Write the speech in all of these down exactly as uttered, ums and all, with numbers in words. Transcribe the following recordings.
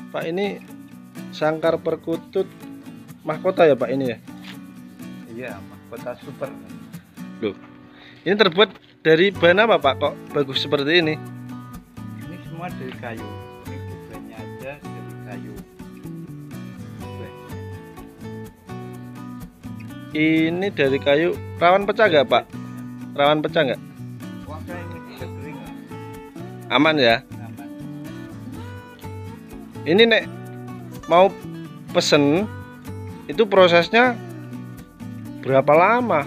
Pak, ini sangkar perkutut mahkota ya Pak ini ya? Iya, mahkota super. Loh, ini terbuat dari bahan apa Pak kok bagus seperti ini? Ini semua dari kayu. Ini bebannya aja dari kayu. Beban. Ini dari kayu, rawan pecah nggak Pak? Rawan pecah nggak? Wah, kayak ini bisa kering lah. Aman ya? Aman. Ini nek mau pesen itu prosesnya berapa lama?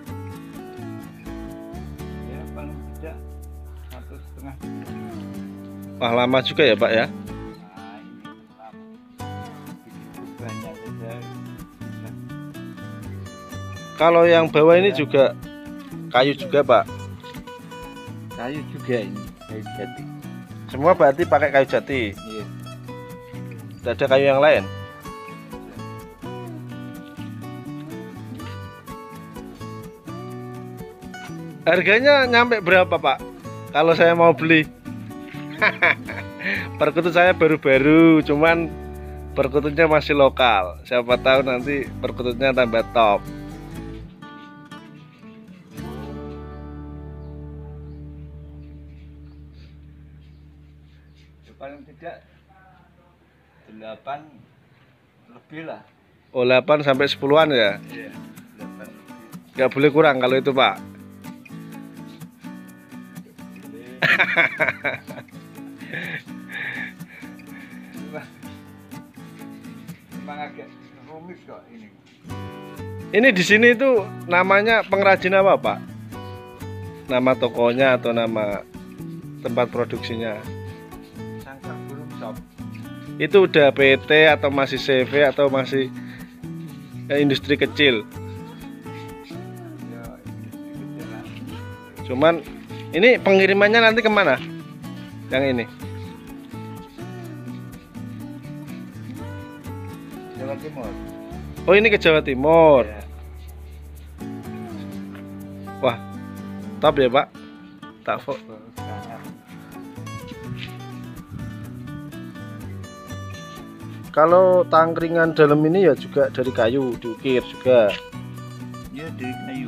Ya paling tidak satu setengah. Wah, lama juga ya Pak ya? Nah, ini lama. Bikin bebannya saja bisa. Kalau yang bawah ini juga kayu juga Pak? Kayu juga ini, kayu jati. Semua berarti pakai kayu jati? Iya. Tidak ada kayu yang lain? Harganya nyampe berapa Pak? Kalau saya mau beli? Perkutut saya baru-baru, cuman perkututnya masih lokal. Siapa tahu nanti perkututnya tambah top. Ya, paling tidak delapan lebih lah. Oh, delapan sampai sepuluhan ya? Iya, delapan lebih. Nggak boleh kurang kalau itu Pak. Memang, memang agak rumit kok ini. Ini di sini itu namanya pengrajin apa Pak? Nama tokonya atau nama tempat produksinya? Sangkar burung shop. Itu udah P T atau masih C V atau masih eh, industri kecil? Ya, ini sedikit jalan. Cuman ini pengirimannya nanti kemana? Yang ini? Jawa Timur. Oh, ini ke Jawa Timur. Ya. Wah, top ya Pak. Tak fo- Sangat. Kalau tangkringan dalam ini ya juga dari kayu, diukir juga. Ya, dari kayu.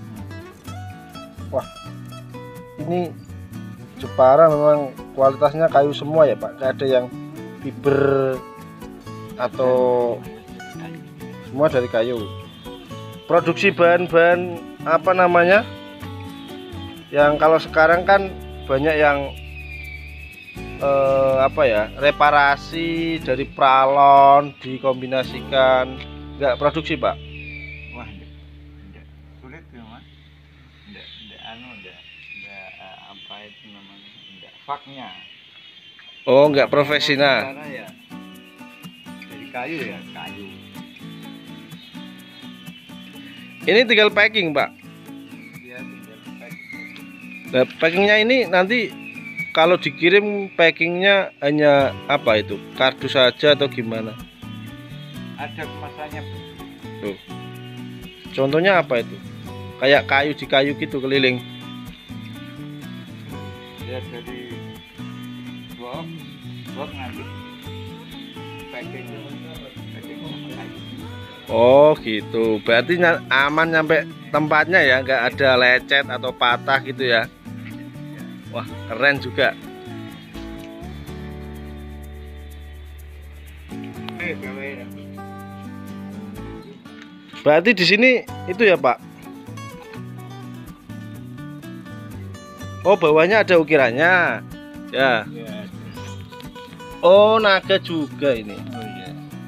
Wah, ini Jepara memang kualitasnya kayu semua ya Pak. Nggak ada yang fiber atau semua dari kayu. Produksi bahan-bahan apa namanya? Yang kalau sekarang kan banyak yang eh, apa ya? Reparasi dari pralon dikombinasikan. Nggak produksi Pak? Wah, enggak, enggak. Sulit ya Mas. Enggak, enggak anu, enggak, enggak eh, apa itu namanya? Enggak faknya. Oh, nggak profesional. Karena ya dari kayu ya, kayu. Ini tinggal packing Pak. Ya, tinggal pack. Nah, packingnya ini nanti kalau dikirim packingnya hanya apa itu? Kardus saja atau gimana? Ada kemasannya, Bu. Tuh. Contohnya apa itu? Kayak kayu di kayu gitu keliling. Ya dari box, box nanti packing, packing sama kayu. Oh gitu. Berarti ny- aman nyampe tempatnya ya, nggak ada lecet atau patah gitu ya. Wah, keren juga. Eh, gawe ya. Berarti di sini itu ya Pak. Oh, bawahnya ada ukirannya. Ya. Ya, Oh, naga juga ini. oh iya.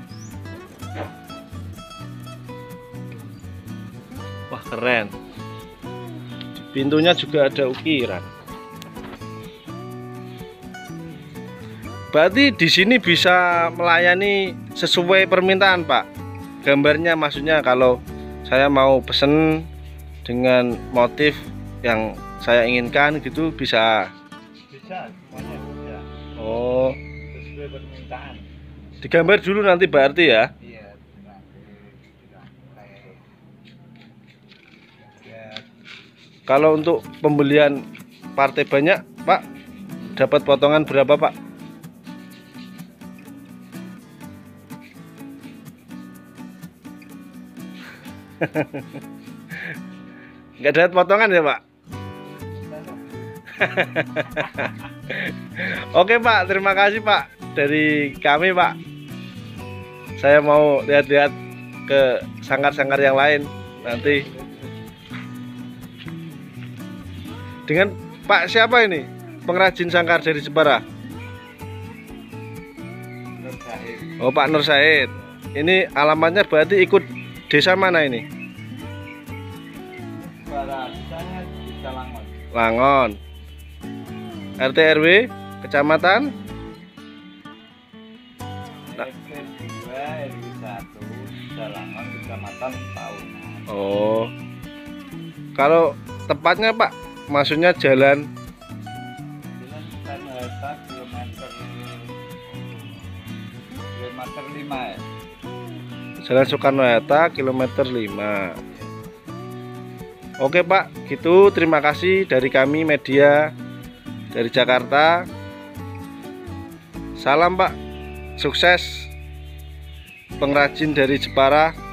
Wah, keren. Pintunya juga ada ukiran. Berarti di sini bisa melayani sesuai permintaan, Pak. Gambarnya maksudnya kalau saya mau pesen dengan motif yang saya inginkan gitu bisa. Bisa, semuanya bisa. Oh, Sesuai permintaan. digambar dulu nanti berarti ya. Iya, nanti dirangkai. Ya, Kalau untuk pembelian partai banyak, Pak, dapat potongan berapa, Pak? Nggak dapat potongan ya Pak? Oke Pak, terima kasih Pak. Dari kami Pak, saya mau lihat-lihat ke sangkar-sangkar yang lain nanti. Dengan Pak siapa ini? Pengrajin sangkar dari Jepara? Nur Said. Oh Pak Nur Said. Ini alamatnya berarti ikut desa mana ini? Baratnya di Langon. Langon. R T R W kecamatan R T dua R W satu Langon kecamatan Tahunan. Oh. Kalau tepatnya Pak, maksudnya jalan Jalan Soekarno-Hatta kilometer kilometer lima ya. Jalan Soekarno-Hatta kilometer lima. Oke Pak, gitu. Terima kasih dari kami media dari Jakarta. Salam Pak, sukses pengrajin dari Jepara.